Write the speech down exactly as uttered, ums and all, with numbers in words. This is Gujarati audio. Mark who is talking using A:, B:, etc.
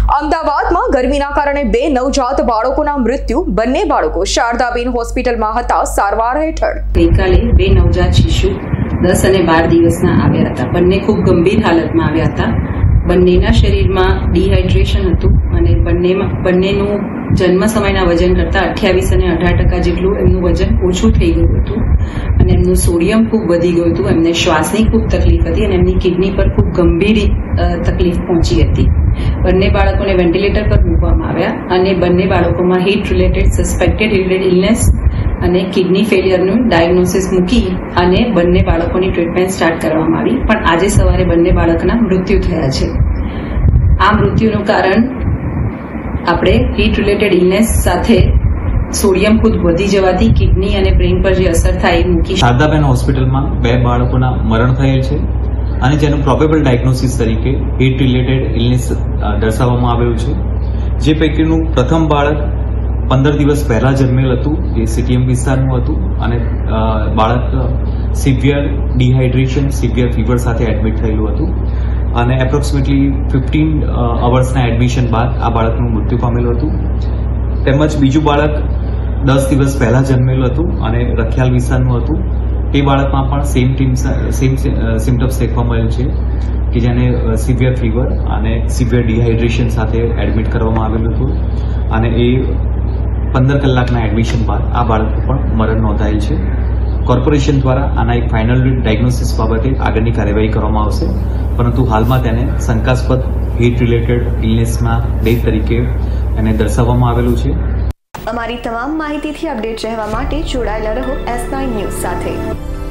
A: અમદાવાદમાં ગરમીના કારણે બે નવજાત બાળકોના મૃત્યુ. બંને બાળકો શારદાબેન હોસ્પિટલમાં હતા સારવાર હેઠળ.
B: ગઈકાલે બે નવજાત શિશુ દસ અને બાર દિવસના આવ્યા હતા. બંને ખૂબ ગંભીર હાલતમાં આવ્યા હતા. બંનેના શરીરમાં ડિહાઇડ્રેશન હતું અને બંનેમાં બંનેનું જન્મ સમયના વજન કરતાં અઠ્યાવીસ અને અઢાર ટકા જેટલું એમનું વજન ઓછું થઈ ગયું હતું અને એમનું સોડિયમ ખૂબ વધી ગયું હતું. એમને શ્વાસની ખૂબ તકલીફ હતી અને એમની કિડની પર ખૂબ ગંભીર તકલીફ પહોંચી હતી. બંને બાળકોને વેન્ટિલેટર પર મૂકવામાં આવ્યા અને બંને બાળકોમાં heat related suspected related illness અને કિડની ફેલિયરનું ડાયગ્નોસિસ મૂકી અને બંને બાળકોની ટ્રીટમેન્ટ સ્ટાર્ટ કરવામાં આવી. પણ આજે સવારે બંને બાળકના મૃત્યુ થયા છે. આ મૃત્યુનું કારણ આપણે હીટ રિલેટેડ ઇલનેસ સાથે સોડિયમ ખુદ વધી જવાથી કિડની અને બ્રેઇન પર જે અસર થાય એ મૂકી.
C: શારદાબેન હોસ્પિટલમાં બે બાળકોના મરણ થયેલ છે અને જેનું પ્રોબેબલ ડાયગ્નોસિસ તરીકે હીટ રિલેટેડ ઇલનેસ દર્શાવવામાં આવેલું છે. જે પૈકીનું પ્રથમ બાળક પંદર દિવસ પહેલા જન્મેલ હતું. એ સીટીએમ વિસ્તારનું હતું અને બાળક સિવિયર ડિહાઇડ્રેશન સિવિયર ફીવર સાથે એડમિટ થયેલું હતું અને એપ્રોક્સિમેટલી ફિફ્ટીન અવર્સના એડમિશન બાદ આ બાળકનું મૃત્યુ પામેલું હતું. તેમજ બીજું બાળક દસ દિવસ પહેલા જન્મેલું હતું અને રખિયાલ વિસ્તારનું હતું. તે બાળકમાં પણ સેમ ટીમ સેમ સિમ્ટમ્સ દેખવા મળેલ છે કે જેને સિવિયર ફીવર અને સિવિયર ડિહાઇડ્રેશન સાથે એડમિટ કરવામાં આવેલું હતું અને એ પંદર કલાકના એડમિશન બાદ આ બાળકનું પણ મરણ નોંધાયેલ છે. કોર્પોરેશન દ્વારા આના એક ફાઇનલ ડાયગ્નોસિસ બાબતે આગળની કાર્યવાહી કરવામાં આવશે, પરંતુ હાલમાં તેને શંકાસ્પદ હીટ રિલેટેડ ઇલનેસના ડેથ તરીકે એને દર્શાવવામાં આવેલું છે.
D: અમારી તમામ માહિતીથી અપડેટ રહેવા માટે જોડાયેલા રહો એસ નાઇન ન્યૂઝ સાથે.